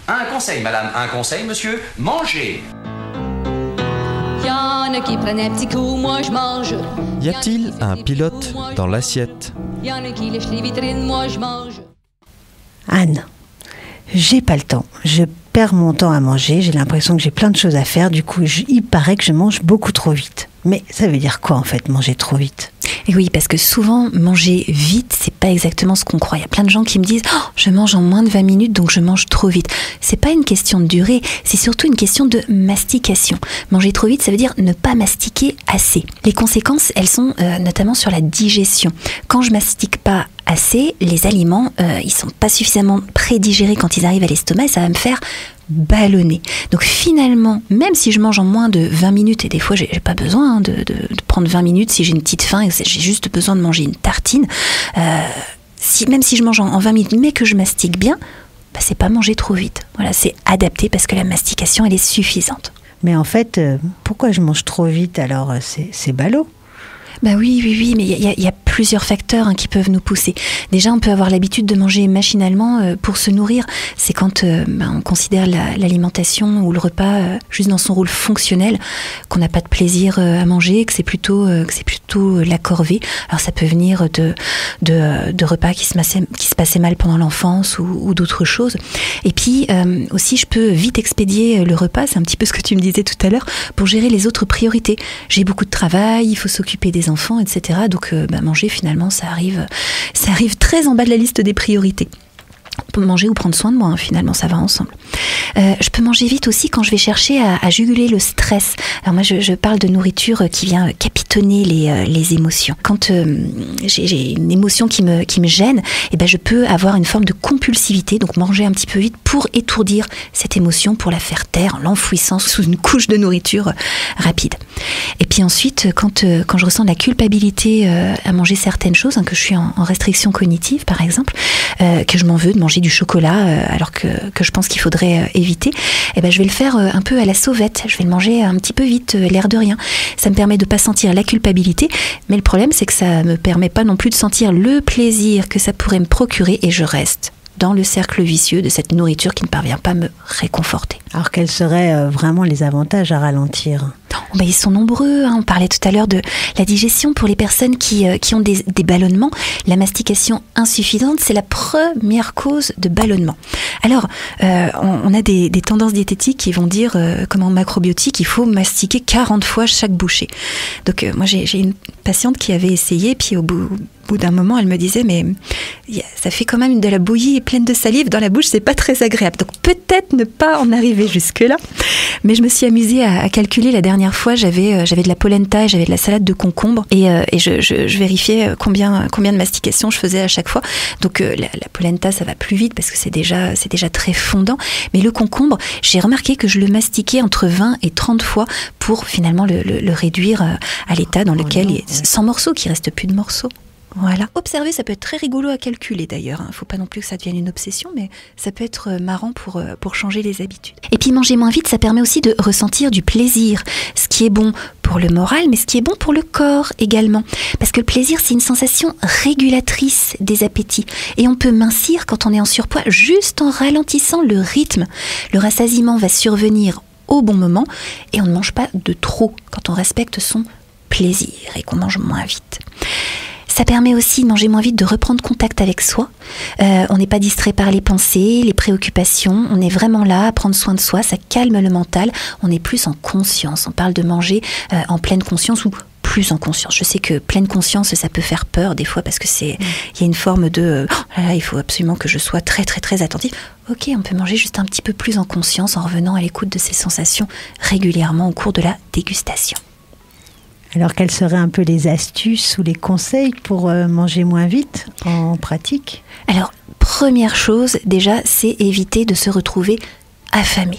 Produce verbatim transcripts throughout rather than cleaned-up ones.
Un conseil, madame, un conseil, monsieur, mangez. Y'en a qui prennent un petit coup, moi je mange. Y a-t-il un pilote dans l'assiette? Y'en a qui lèchent les vitrines, moi je mange. Anne, j'ai pas le temps. Je perds mon temps à manger. J'ai l'impression que j'ai plein de choses à faire. Du coup, je, il paraît que je mange beaucoup trop vite. Mais ça veut dire quoi en fait, manger trop vite? Et oui, parce que souvent, manger vite, c'est pas exactement ce qu'on croit. Il y a plein de gens qui me disent oh, « je mange en moins de vingt minutes, donc je mange trop vite ». C'est pas une question de durée, c'est surtout une question de mastication. Manger trop vite, ça veut dire ne pas mastiquer assez. Les conséquences, elles sont euh, notamment sur la digestion. Quand je mastique pas assez, les aliments, euh, ils sont pas suffisamment prédigérés quand ils arrivent à l'estomac et ça va me faire ballonner. Donc finalement, même si je mange en moins de vingt minutes, et des fois j'ai, j'ai pas besoin hein, de, de, de prendre vingt minutes si j'ai une petite faim et j'ai juste besoin de manger une tartine, euh, si, même si je mange en, en vingt minutes mais que je mastique bien, bah, c'est pas manger trop vite. Voilà, c'est adapté parce que la mastication elle est suffisante. Mais en fait, euh, pourquoi je mange trop vite alors? C'est, c'est ballot. Bah oui, oui, oui, mais il y, y a plusieurs facteurs hein, qui peuvent nous pousser. Déjà, on peut avoir l'habitude de manger machinalement euh, pour se nourrir. C'est quand euh, bah, on considère la, l'alimentation ou le repas euh, juste dans son rôle fonctionnel, qu'on n'a pas de plaisir euh, à manger, que c'est plutôt, euh, que c'est plutôt euh, la corvée. Alors ça peut venir de, de, de repas qui se, passaient, qui se passaient mal pendant l'enfance ou, ou d'autres choses. Et puis euh, aussi, je peux vite expédier le repas, c'est un petit peu ce que tu me disais tout à l'heure, pour gérer les autres priorités. J'ai beaucoup de travail, il faut s'occuper des enfants, et cetera. Donc euh, bah, manger finalement ça arrive, ça arrive très en bas de la liste des priorités. On peut manger ou prendre soin de moi, hein, finalement, ça va ensemble. Euh, je peux manger vite aussi quand je vais chercher à, à juguler le stress. Alors moi, je, je parle de nourriture qui vient capitonner les, euh, les émotions. Quand euh, j'ai, j'ai une émotion qui me, qui me gêne, eh ben, je peux avoir une forme de compulsivité, donc manger un petit peu vite pour étourdir cette émotion, pour la faire taire en l'enfouissant sous une couche de nourriture rapide. Et puis ensuite, quand, euh, quand je ressens de la culpabilité euh, à manger certaines choses, hein, que je suis en, en restriction cognitive, par exemple, euh, que je m'en veux de manger du chocolat euh, alors que, que je pense qu'il faudrait euh, éviter, eh ben, je vais le faire euh, un peu à la sauvette. Je vais le manger un petit peu vite, euh, l'air de rien. Ça me permet de ne pas sentir la culpabilité, mais le problème c'est que ça ne me permet pas non plus de sentir le plaisir que ça pourrait me procurer et je reste dans le cercle vicieux de cette nourriture qui ne parvient pas à me réconforter. Alors quels seraient euh, vraiment les avantages à ralentir? Oh, ben, ils sont nombreux, hein. On parlait tout à l'heure de la digestion pour les personnes qui, euh, qui ont des, des ballonnements. La mastication insuffisante, c'est la première cause de ballonnement. Alors, euh, on, on a des, des tendances diététiques qui vont dire, euh, comme en macrobiotique, il faut mastiquer quarante fois chaque bouchée. Donc euh, moi j'ai, j'ai une patiente qui avait essayé, puis au bout... Au bout d'un moment, elle me disait, mais ça fait quand même de la bouillie pleine de salive dans la bouche, c'est pas très agréable. Donc peut-être ne pas en arriver jusque-là. Mais je me suis amusée à, à calculer la dernière fois, j'avais, j'avais de la polenta et j'avais de la salade de concombre. Et, euh, et je, je, je vérifiais combien, combien de mastication je faisais à chaque fois. Donc euh, la, la polenta, ça va plus vite parce que c'est déjà, c'est déjà très fondant. Mais le concombre, j'ai remarqué que je le mastiquais entre vingt et trente fois pour finalement le, le, le réduire à l'état dans lequel, il est sans morceaux, qu'il reste plus de morceaux. Voilà. Observer, ça peut être très rigolo à calculer d'ailleurs. Il ne faut pas non plus que ça devienne une obsession, mais ça peut être marrant pour, pour changer les habitudes. Et puis manger moins vite, ça permet aussi de ressentir du plaisir, ce qui est bon pour le moral, mais ce qui est bon pour le corps également. Parce que le plaisir, c'est une sensation régulatrice des appétits. Et on peut mincir quand on est en surpoids juste en ralentissant le rythme. Le rassasiement va survenir au bon moment et on ne mange pas de trop quand on respecte son plaisir et qu'on mange moins vite. Ça permet aussi de manger moins vite, de reprendre contact avec soi. Euh, on n'est pas distrait par les pensées, les préoccupations. On est vraiment là à prendre soin de soi. Ça calme le mental. On est plus en conscience. On parle de manger euh, en pleine conscience ou plus en conscience. Je sais que pleine conscience, ça peut faire peur des fois parce que c'est, il y a une forme de oh là là, il faut absolument que je sois très très très attentif. Ok, on peut manger juste un petit peu plus en conscience en revenant à l'écoute de ces sensations régulièrement au cours de la dégustation. Alors, quelles seraient un peu les astuces ou les conseils pour euh, manger moins vite en pratique? Alors, première chose, déjà, c'est éviter de se retrouver affamé.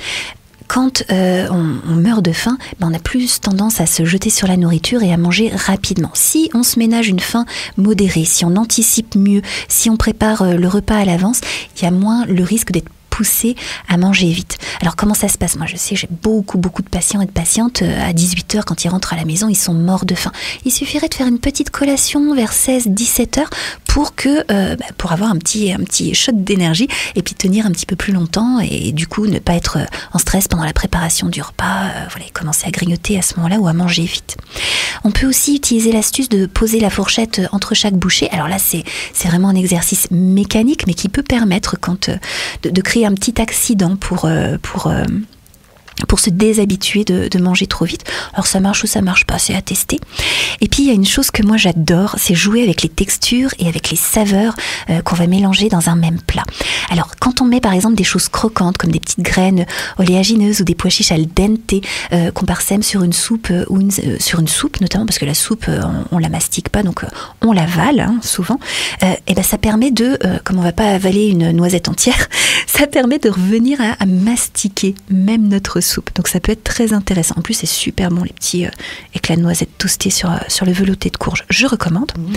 Quand euh, on, on meurt de faim, ben on a plus tendance à se jeter sur la nourriture et à manger rapidement. Si on se ménage une faim modérée, si on anticipe mieux, si on prépare euh, le repas à l'avance, il y a moins le risque d'être poussé à manger vite. Alors comment ça se passe? Moi je sais, j'ai beaucoup beaucoup de patients et de patientes euh, à dix-huit heures quand ils rentrent à la maison, ils sont morts de faim. Il suffirait de faire une petite collation vers seize dix-sept heures pour que euh, bah, pour avoir un petit un petit shot d'énergie et puis tenir un petit peu plus longtemps et du coup ne pas être en stress pendant la préparation du repas. Euh, voilà, et commencer à grignoter à ce moment-là ou à manger vite. On peut aussi utiliser l'astuce de poser la fourchette entre chaque bouchée. Alors là, c'est c'est vraiment un exercice mécanique, mais qui peut permettre quand euh, de, de créer un petit accident pour euh, pour euh, pour se déshabituer de, de manger trop vite. Alors ça marche ou ça marche pas, c'est à tester. Et puis il y a une chose que moi j'adore, c'est jouer avec les textures et avec les saveurs euh, qu'on va mélanger dans un même plat. Alors quand on met par exemple des choses croquantes comme des petites graines oléagineuses ou des pois chiches al dente euh, qu'on parsème sur une soupe euh, ou une, euh, sur une soupe notamment parce que la soupe euh, on, on la mastique pas donc euh, on l'avale hein, souvent. Euh, et ben ça permet de, euh, comme on va pas avaler une noisette entière, ça permet de revenir à, à mastiquer même notre soupe. Donc ça peut être très intéressant. En plus, c'est super bon les petits euh, éclats de noisettes toastés sur, euh, sur le velouté de courge. Je recommande. Mmh.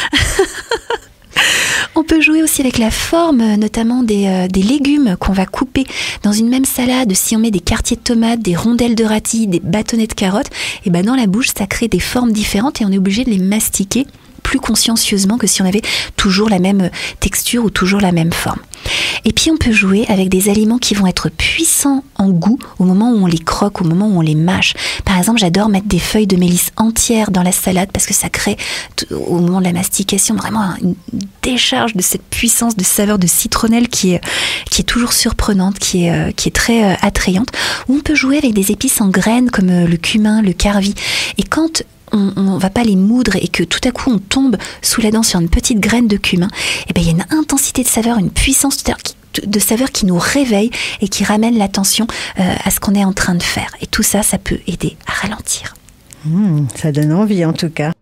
On peut jouer aussi avec la forme, notamment des, euh, des légumes qu'on va couper dans une même salade. Si on met des quartiers de tomates, des rondelles de radis, des bâtonnets de carottes, et ben dans la bouche, ça crée des formes différentes et on est obligé de les mastiquer plus consciencieusement que si on avait toujours la même texture ou toujours la même forme. Et puis on peut jouer avec des aliments qui vont être puissants en goût au moment où on les croque, au moment où on les mâche. Par exemple, j'adore mettre des feuilles de mélisse entières dans la salade parce que ça crée au moment de la mastication vraiment une décharge de cette puissance de saveur de citronnelle qui est, qui est toujours surprenante, qui est, qui est très attrayante. Ou on peut jouer avec des épices en graines comme le cumin, le carvi. Et quand on ne va pas les moudre et que tout à coup on tombe sous la dent sur une petite graine de cumin, et ben il y a une intensité de saveur, une puissance de saveur qui nous réveille et qui ramène l'attention euh, à ce qu'on est en train de faire. Et tout ça, ça peut aider à ralentir. Mmh, ça donne envie en tout cas.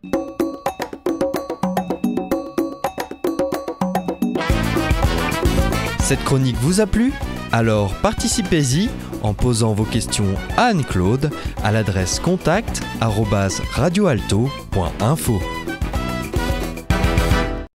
Cette chronique vous a plu ? Alors participez-y en posant vos questions à Anne-Claude à l'adresse contact arobase radioalto point info.